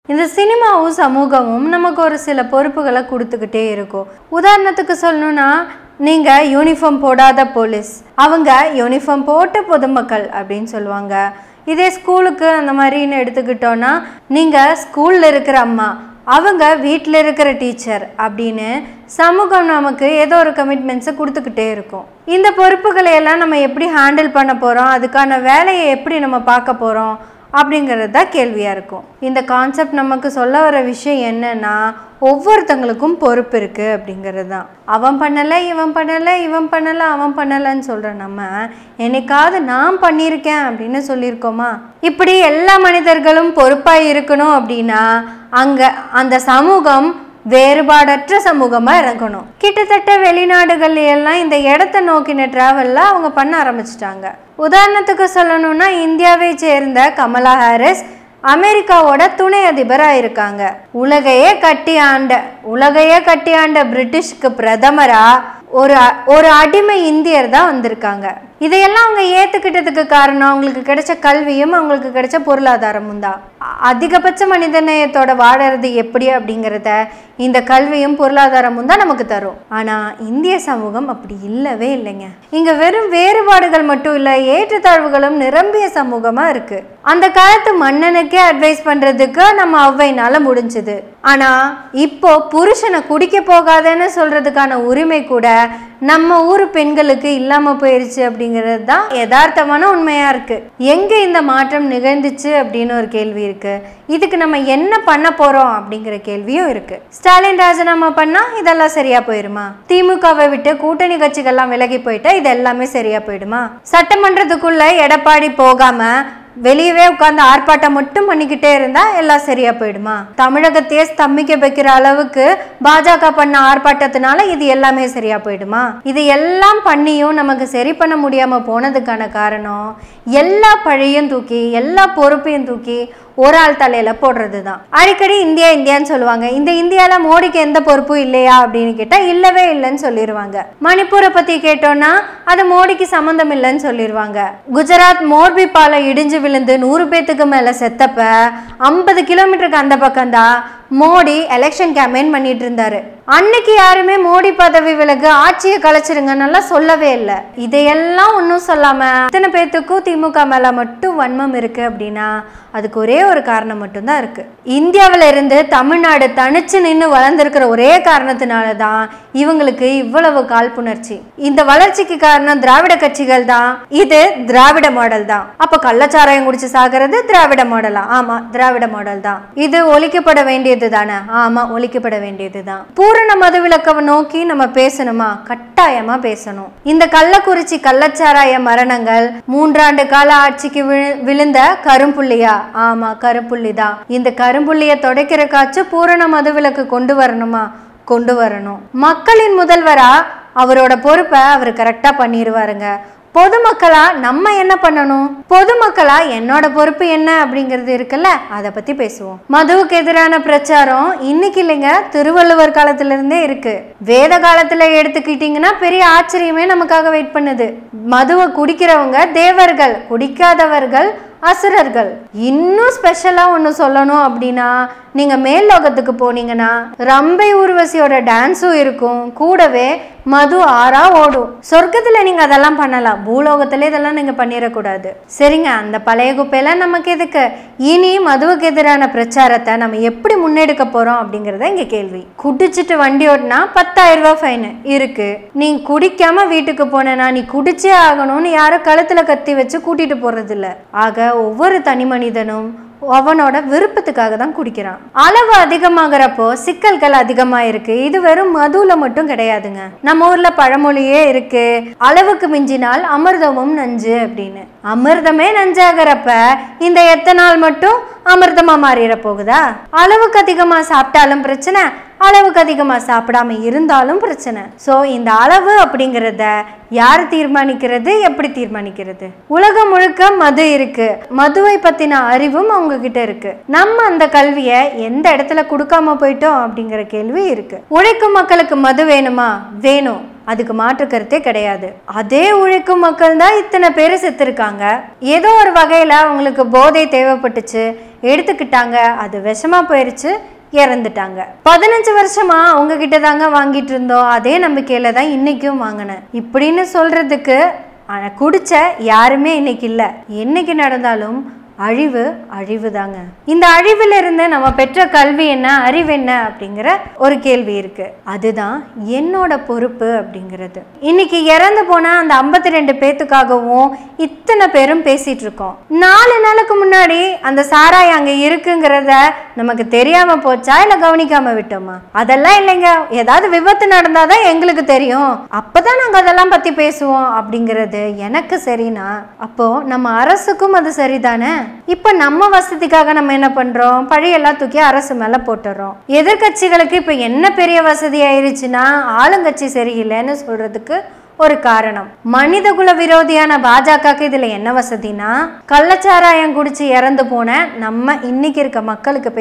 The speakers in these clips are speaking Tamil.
இந்த சினிமாவும் சமூகமும் நமக்கு ஒரு சில பொறுப்புகளை கொடுத்துக்கிட்டே இருக்கும். உதாரணத்துக்கு சொல்லணும்னா, நீங்கள் யூனிஃபார்ம் போடாத போலீஸ், அவங்க யூனிஃபார்ம் போட்ட பொதுமக்கள் அப்படின்னு சொல்லுவாங்க. இதே ஸ்கூலுக்கு அந்த மாதிரின்னு எடுத்துக்கிட்டோன்னா, நீங்கள் ஸ்கூலில் இருக்கிற அம்மா, அவங்க வீட்டில் இருக்கிற டீச்சர் அப்படின்னு சமூகம் நமக்கு ஏதோ ஒரு கமிட்மெண்ட்ஸை கொடுத்துக்கிட்டே இருக்கும். இந்த பொறுப்புகளை எல்லாம் நம்ம எப்படி ஹேண்டில் பண்ண போகிறோம், அதுக்கான வேலையை எப்படி நம்ம பார்க்க போகிறோம் அப்படிங்கிறது தான் கேள்வியாக இருக்கும். இந்த கான்செப்ட் நமக்கு சொல்ல வர விஷயம் என்னன்னா, ஒவ்வொருத்தங்களுக்கும் பொறுப்பு இருக்குது அப்படிங்கிறது தான். அவன் பண்ணலை, இவன் பண்ணலை, இவன் பண்ணலை, அவன் பண்ணலைன்னு சொல்கிற நம்ம என்னைக்காவது நான் பண்ணியிருக்கேன் அப்படின்னு சொல்லியிருக்கோமா? இப்படி எல்லா மனிதர்களும் பொறுப்பாக இருக்கணும் அப்படின்னா அங்கே அந்த சமூகம் வேறுபாடற்ற சமூகமாக இறங்கணும். கிட்டத்தட்ட வெளிநாடுகள்ல எல்லாம் இந்த இடத்தை நோக்கின டிராவலில் அவங்க பண்ண ஆரம்பிச்சிட்டாங்க. உதாரணத்துக்கு சொல்லணும்னா, இந்தியாவை சேர்ந்த கமலா ஹாரிஸ் அமெரிக்காவோட துணை அதிபராக இருக்காங்க. உலகையே கட்டி ஆண்ட பிரிட்டிஷ்க்கு பிரதமராக ஒரு அடிமை இந்தியர் தான் வந்திருக்காங்க. இதையெல்லாம் அவங்க ஏற்றுக்கிட்டதுக்கு காரணம் அவங்களுக்கு கிடைச்ச கல்வியும் அவங்களுக்கு கிடைச்ச பொருளாதாரமும் தான். அதிகபட்ச மனிதநேயத்தோட வாழறது எப்படி அப்படிங்கிறத இந்த கல்வியும் பொருளாதாரமும் தான் நமக்கு தரும். ஆனால் இந்திய சமூகம் அப்படி இல்லவே இல்லைங்க. இங்கே வெறும் வேறுபாடுகள் மட்டும் இல்லை, ஏற்றத்தாழ்வுகளும் நிரம்பிய சமூகமாக இருக்குது. அந்த காலத்து மன்னனுக்கே அட்வைஸ் பண்ணுறதுக்கு நம்ம ஔவையினால முடிஞ்சுது. ஆனால் இப்போ புருஷனை குடிக்க போகாதேன்னு சொல்கிறதுக்கான உரிமை கூட நம்ம ஊர் பெண்களுக்கு இல்லாமல் போயிடுச்சு அப்படிங்கிறது தான் யதார்த்தமான உண்மையாக இருக்குது. எங்கே இந்த மாற்றம் நிகழ்ந்துச்சு அப்படின்னு ஒரு கேள்வி இருக்குது. இதுக்கு நம்ம என்ன பண்ண போகிறோம் அப்படிங்கிற கேள்வியும் இருக்குது. ஸ்டாலின் ராஜினாமா பண்ணால் இதெல்லாம் சரியாக போயிடுமா? திமுகவை விட்டு கூட்டணி கட்சிகள்லாம் விலகி போயிட்டா இது எல்லாமே சரியாக போயிடுமா? சட்டமன்றத்துக்குள்ளே எடப்பாடி போகாமல் வெளியவே உட்கார்ந்து ஆர்ப்பாட்டம் மட்டும் பண்ணிக்கிட்டே இருந்தா எல்லாம் சரியா போயிடுமா? தமிழகத்தையே ஸ்தம்பிக்க வைக்கிற அளவுக்கு பாஜக பண்ண ஆர்ப்பாட்டத்தினால இது எல்லாமே சரியா போயிடுமா? இது எல்லாம் பண்ணியும் நமக்கு சரி பண்ண முடியாம போனதுக்கான காரணம் எல்லா பழியும் தூக்கி எல்லா பொறுப்பையும் தூக்கி ஒரு ஆள் தலையில போடுறது தான். அடிக்கடி இந்தியான்னு சொல்லுவாங்க. இந்த இந்தியால மோடிக்கு எந்த பொறுப்பும் இல்லையா அப்படின்னு கேட்டா இல்லவே இல்லைன்னு சொல்லிடுவாங்க. மணிப்பூரை பத்தி கேட்டோம்னா அது மோடிக்கு சம்பந்தம் இல்லைன்னு சொல்லிடுவாங்க. குஜராத் மோர்பி பாலம் இடிஞ்சு விழுந்து 100 பேத்துக்கு மேல செத்தப்ப 50 கிலோமீட்டருக்கு அந்த பக்கம் தான் மோடி எலெக்ஷன் கேம்பெயின் பண்ணிட்டு இருந்தாரு. அன்னைக்கு யாருமே மோடி பதவி விலகு, ஆட்சியை கலைச்சிருங்கன்னு சொல்லவே இல்லை. இதையெல்லாம் ஒன்றும் சொல்லாம இத்தனை பேத்துக்கும் திமுக மேல மட்டும் வன்மம் இருக்கு அப்படின்னா அதுக்கு ஒரே ஒரு காரணம் மட்டும்தான் இருக்கு. இந்தியாவில இருந்து தமிழ்நாடு தனிச்சு நின்று வளர்ந்துருக்கிற ஒரே காரணத்தினால தான் இவங்களுக்கு இவ்வளவு காழ்ப்புணர்ச்சி. இந்த வளர்ச்சிக்கு காரணம் திராவிட கட்சிகள் தான். இது திராவிட மாடல் தான். அப்ப கள்ளச்சாராயம் குடிச்சு சாகிறது திராவிட மாடலா? ஆமா, திராவிட மாடல் தான். இது ஒழிக்கப்பட வேண்டியது தானே? ஆமா, ஒழிக்கப்பட வேண்டியது தான். பூரண மதுவிலக்கவை நோக்கி நம்ம பேசணுமா? கட்டாயமா பேசணும். இந்த கள்ளக்குறிச்சி கள்ளச்சாராய மரணங்கள் 3 ஆண்டு கால ஆட்சிக்கு விழுந்த கரும்புள்ளியா? ஆமா, கரும்புள்ளி தான். இந்த கரும்புள்ளிய துடைக்கிறக்காச்சும் பூரண மதுவிலக்கு கொண்டு வரணுமா? கொண்டு வரணும். மக்களின் முதல்வரா அவரோட பொறுப்பை அவர் கரெக்டா பண்ணிடுவாருங்க. பொதுமக்களா நம்ம என்ன பண்ணணும்? பொதுமக்களா என்னோட பொறுப்பு என்ன அப்படிங்கிறது இருக்குல்ல, அதை பத்தி பேசுவோம். மதுவுக்கு எதிரான பிரச்சாரம் இன்னைக்கு இல்லைங்க, திருவள்ளுவர் காலத்துல இருந்தே இருக்கு. வேத காலத்துல எடுத்துக்கிட்டீங்கன்னா பெரிய ஆச்சரியமே நமக்காக வெயிட் பண்ணுது. மதுவை குடிக்கிறவங்க தேவர்கள், குடிக்காதவர்கள் அசுரர்கள். இன்னும் ஸ்பெஷலா ஒன்று சொல்லணும் அப்படின்னா, நீங்க மேல் லோகத்துக்கு போனீங்கன்னா ரம்பை ஊர்வசியோட டான்ஸும் இருக்கும், கூடவே மது ஆறா ஓடும். சொர்க்கத்துல நீங்க அதெல்லாம் பண்ணலாம், பூலோகத்துல இதெல்லாம் நீங்க பண்ணிடக்கூடாது. சரிங்க, அந்த பழைய குப்பையெல்லாம் நமக்கு எதுக்கு? இனி மதுவுக்கு எதிரான பிரச்சாரத்தை நம்ம எப்படி முன்னெடுக்க போறோம் அப்படிங்கறத இங்க கேள்வி. குடிச்சிட்டு வண்டி ஓட்டினா 10,000 ரூபாய் ஃபைன் இருக்கு. நீ குடிக்காம வீட்டுக்கு போனா நீ குடிச்சே ஆகணும்னு யாரும் கழுத்துல கத்தி வச்சு கூட்டிட்டு போறது இல்ல. ஆக ஒவ்வொரு தனி மனிதனும் அவனோட விருப்பத்துக்காக தான் குடிக்கிறான். அளவு அதிகமாகறப்போ சிக்கல்கள் அதிகமா இருக்கு. இது வெறும் மதுல மட்டும் கிடையாதுங்க. நம்ம ஊர்ல பழமொழியே இருக்கு, அளவுக்கு மிஞ்சினால் அமிர்தமும் நஞ்சு அப்படின்னு. அமிர்தமே நஞ்சாகிறப்ப இந்த எத்தனால் மட்டும் அமிர்தமா மாறிட போகுதா? அளவுக்கு அதிகமா சாப்பிட்டாலும் பிரச்சனை, அளவுக்கு அதிகமா சாப்பிடாம இருந்தாலும் பிரச்சனை. சோ இந்த அளவு அப்படிங்கிறத யார் தீர்மானிக்கிறது, எப்படி தீர்மானிக்கிறது? உலகம் முழுக்க மது இருக்கு. மதுவை பத்தின அறிவும் அவங்க கிட்ட இருக்கு. நம்ம அந்த கல்வியை எந்த இடத்துல கொடுக்காம போயிட்டோம் அப்படிங்கிற கேள்வி இருக்கு. உழைக்கும் மக்களுக்கு மது வேணுமா? வேணும். அதுக்கு மாற்று கருத்தே கிடையாது. அதே உழைக்கும் மக்கள் தான் இத்தனை பேர் செத்துருக்காங்க. ஏதோ ஒரு வகையில் அவங்களுக்கு போதை தேவைப்பட்டுச்சு, எடுத்துக்கிட்டாங்க, அது விஷமா போயிடுச்சு, இறந்துட்டாங்க. 15 வருஷமா அவங்க கிட்ட தாங்க வாங்கிட்டு இருந்தோம், அதே நம்பிக்கையில தான் இன்னைக்கும் வாங்கினேன் இப்படின்னு சொல்றதுக்கு குடிச்ச யாருமே இன்னைக்கு இல்லை. என்னைக்கு நடந்தாலும் அழிவு அழிவு தாங்க. இந்த அழிவுல இருந்து நம்ம பெற்ற கல்வி என்ன, அறிவு என்ன அப்படிங்கிற ஒரு கேள்வி இருக்கு. அதுதான் என்னோட பொறுப்பு அப்படிங்கிறது. இன்னைக்கு இறந்து போன அந்த 52 பேத்துக்காகவும் இத்தனை பேரும் பேசிட்டு இருக்கோம். 4 நாளுக்கு முன்னாடி அந்த சாராயம் அங்க இருக்குங்கிறத நமக்கு தெரியாம போச்சா இல்ல கவனிக்காம விட்டோமா? அதெல்லாம் இல்லைங்க. ஏதாவது விபத்து நடந்தாதான் எங்களுக்கு தெரியும், அப்பதான் நாங்க அதெல்லாம் பத்தி பேசுவோம் அப்படிங்கிறது எனக்கு சரினா, அப்போ நம்ம அரசுக்கும் அது சரிதானே? இப்ப நம்ம வசதிக்காக நம்ம என்ன பண்றோம், பழையெல்லாம் தூக்கி அரசு மேல போட்டுறோம். எதிர்கட்சிகளுக்கு இப்ப என்ன பெரிய வசதி ஆயிருச்சுன்னா ஆளுங்கட்சி சரியில்லைன்னு சொல்றதுக்கு ஒரு காரணம். மனித குல விரோதியான பாஜகவுக்கு இதுல என்ன வசதினா, கள்ளச்சாராயம் குடிச்சு இறந்து போன நம்ம இன்னைக்கு இருக்க மக்களுக்கு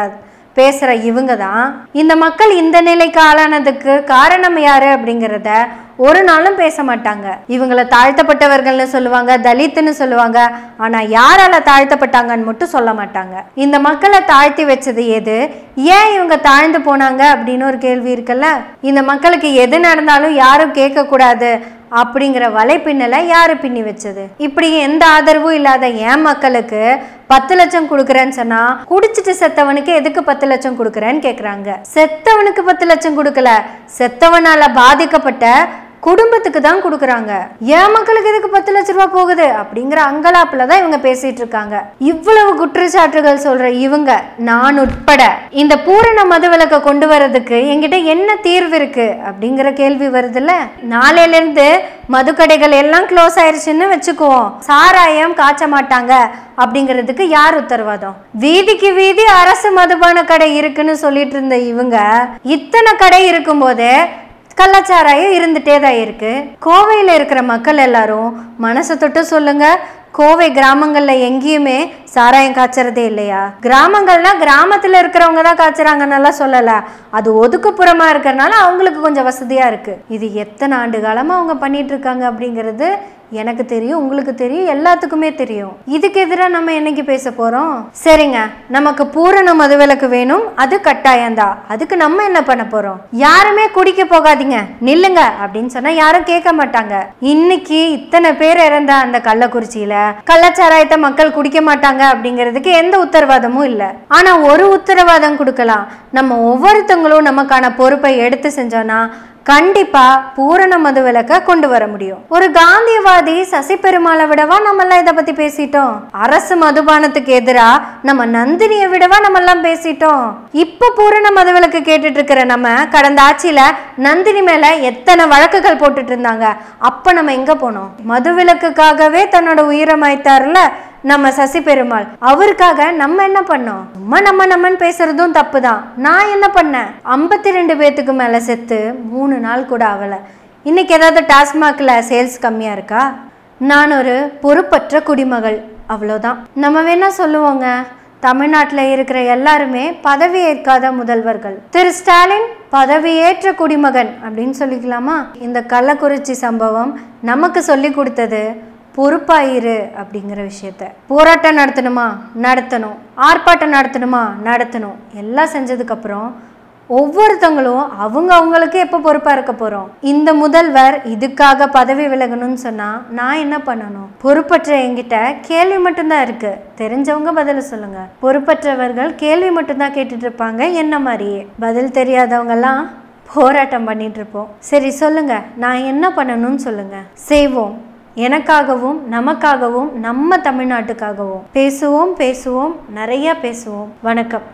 பேசுற இவங்க தான் இந்த மக்கள் இந்த நிலைக்கு ஆளானதுக்கு காரணம் யாரு அப்படிங்கிறத ஒரு நாளும் பேச மாட்டாங்க. இவங்களை தாழ்த்தப்பட்டவர்கள்னு சொல்லுவாங்க, தலித்துன்னு சொல்லுவாங்க. ஆனா யாரால தாழ்த்தப்பட்டாங்கன்னு மட்டும் சொல்ல மாட்டாங்க. இந்த மக்களை தாழ்த்தி வச்சது எது, ஏன் இவங்க தாழ்ந்து போனாங்க அப்படின்னு ஒரு கேள்வி இருக்குல்ல. இந்த மக்களுக்கு எது நடந்தாலும் யாரும் கேட்க கூடாது அப்படிங்கிற வலைப்பின்னலை யாரு பின்னி வச்சது? இப்படி எந்த ஆதரவும் இல்லாத என் மக்களுக்கு 10 லட்சம் கொடுக்குறேன்னு சொன்னா, குடிச்சிட்டு செத்தவனுக்கு எதுக்கு 10 லட்சம் கொடுக்குறேன்னு கேக்குறாங்க. செத்தவனுக்கு 10 லட்சம் கொடுக்கல, செத்தவனால பாதிக்கப்பட்ட குடும்பத்துக்கு தான் கொடுக்குறாங்க. என் மக்களுக்கு எதுக்கு 10 லட்சம் ரூபாய் போகுது அப்படிங்கிற அங்கலாப்புல தான் இவங்க பேசிட்டு இருக்காங்க. இவ்வளவு குற்றச்சாட்டுகள் சொல்ற இவங்க, நான் உட்பட, இந்த பூரண மதுவிலக்கை கொண்டு வர்றதுக்கு என்கிட்ட என்ன தீர்வு இருக்கு அப்படிங்கிற கேள்வி வருதுல்ல. நாளையில இருந்து மதுக்கடைகள் எல்லாம் க்ளோஸ் ஆயிருச்சுன்னு வச்சுக்குவோம், சாராயம் காய்ச்ச மாட்டாங்க அப்படிங்கிறதுக்கு யார் உத்தரவாதம்? வீதிக்கு வீதி அரசு மதுபான கடை இருக்குன்னு சொல்லிட்டு இருந்த இவங்க, இத்தனை கடை இருக்கும் போதே கள்ளச்சாராயம் இருந்துட்டே தான் இருக்கு. கோவையில் இருக்கிற மக்கள் எல்லாரும் மனசை தொட்டு சொல்லுங்க, கோவை கிராமங்கள்ல எங்கேயுமே சாராயம் காய்ச்சறதே இல்லையா? கிராமங்கள்னா கிராமத்துல இருக்கிறவங்க தான் காய்ச்சறாங்கன்னு சொல்லல, அது ஒதுக்குப்புறமா இருக்கிறனால அவங்களுக்கு கொஞ்சம் வசதியா இருக்கு. இது எத்தனை ஆண்டு காலமா அவங்க பண்ணிட்டு இருக்காங்க அப்படிங்கிறது எனக்கு தெரியும், உங்களுக்கு தெரியும், எல்லாத்துக்குமே தெரியும். இதுக்கு எதிராக நம்ம என்னைக்கு பேச போறோம்? சரிங்க, நமக்கு பூரண மதுவிலக்கு வேணும், அது கட்டாயம்தான். அதுக்கு நம்ம என்ன பண்ண போறோம்? யாருமே குடிக்க போகாதீங்க, நில்லுங்க அப்படின்னு சொன்னா யாரும் கேட்க மாட்டாங்க. இன்னைக்கு இத்தனை பேர் இறந்த அந்த கள்ளக்குறிச்சியில கள்ளச்சாராயத்தை மக்கள் குடிக்க மாட்டாங்க அப்படிங்கிறதுக்கு எந்த உத்தரவாதமும் இல்லை. ஆனா ஒரு உத்தரவாதம் கொடுக்கலாம், நம்ம ஒவ்வொருத்தங்களும் நமக்கான பொறுப்பை எடுத்து செஞ்சோம்னா கண்டிப்பா பூரண மதுவிலக்கை கொண்டு வர முடியும். ஒரு காந்தியவாதி சசி பெருமாளை விடவா நம்ம எல்லாம் இதை பத்தி பேசிட்டோம்? அரசு மதுபானத்துக்கு எதிரா நம்ம நந்தினியை விடவா நம்ம எல்லாம் பேசிட்டோம்? இப்ப பூரண மதுவிலக்கு கேட்டுட்டு இருக்கிற நம்ம கடந்த ஆட்சியில நந்தினி மேல எத்தனை வழக்குகள் போட்டுட்டு இருந்தாங்க. அப்ப நம்ம எங்க போனோம்? மதுவிலக்குக்காகவே தன்னோட உயிரை மாய்த்தாருல நம்ம சசி பெருமாள், அவருக்காக நம்ம என்ன பண்ணோம்? நம்மன்னு பேசுறதும் தப்பு தான். நான் என்ன பண்ணேன்? 52 பேத்துக்கு மேல செத்து 3 நாள் கூட ஆகல. இன்னைக்கு ஏதாவது டாஸ்மாக்ல சேல்ஸ் கம்மியா இருக்கா? நான் ஒரு பொறுப்பற்ற குடிமகள், அவ்வளோதான். நம்ம வேணா சொல்லுவோங்க, தமிழ்நாட்டில் இருக்கிற எல்லாருமே பதவி ஏற்காத முதல்வர்கள். திரு ஸ்டாலின் பதவியேற்ற குடிமகன் அப்படின்னு சொல்லிக்கலாமா? இந்த கள்ளக்குறிச்சி சம்பவம் நமக்கு சொல்லி கொடுத்தது பொறுப்பாயிரு அப்படிங்கிற விஷயத்த. போராட்டம் நடத்தணுமா? நடத்தணும். ஆர்ப்பாட்டம் நடத்தணுமா? நடத்தணும். எல்லாம் செஞ்சதுக்கு அப்புறம் ஒவ்வொருத்தங்களும் அவங்களுக்கு எப்போ பொறுப்பா இருக்க போறோம்? இந்த முதல்வர் இதுக்காக பதவி விலகணும்னு சொன்னா நான் என்ன பண்ணணும்? பொறுப்பற்ற என்கிட்ட கேள்வி மட்டும்தான் இருக்கு, தெரிஞ்சவங்க பதில் சொல்லுங்க. பொறுப்பற்றவர்கள் கேள்வி மட்டும்தான் கேட்டுட்டு இருப்பாங்க, என்ன மாதிரியே. பதில் தெரியாதவங்க எல்லாம் போராட்டம் பண்ணிட்டு இருப்போம். சரி சொல்லுங்க, நான் என்ன பண்ணணும்னு சொல்லுங்க, செய்வோம். எனக்காகவும் நமக்காகவும் நம்ம தமிழ்நாட்டுக்காகவும் பேசுவோம், நிறைய பேசுவோம். வணக்கம்.